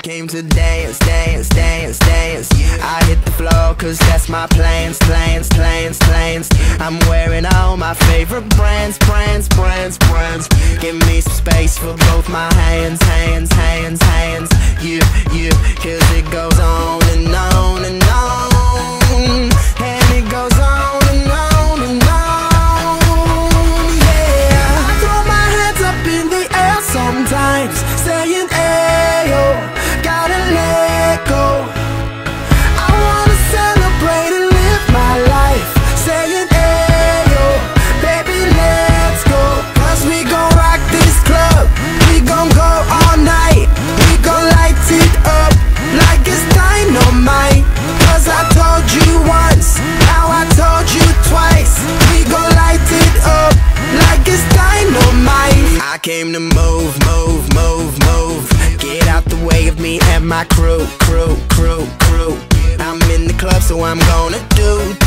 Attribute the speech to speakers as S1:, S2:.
S1: came to dance, dance, dance, dance. I hit the floor cause that's my plans, plans, plans, plans. I'm wearing all my favorite brands, brands, brands, brands. Give me some space for both my hands, hands, hands, hands. You, cause it goes on and on and on. And it goes on and on and on. Yeah, I throw my hands up in the air sometimes, saying ayo, gotta let go. I wanna celebrate and live my life, saying ayo, baby let's go. Cause we gon' rock this club, we gon' go all night. We gon' light it up like it's dynamite. Cause I told you once, now I told you twice. We gon' light it up like it's dynamite. I came to move, move, move, move. Get out the way of me and my crew, crew, crew, crew. I'm in the club so I'm gonna do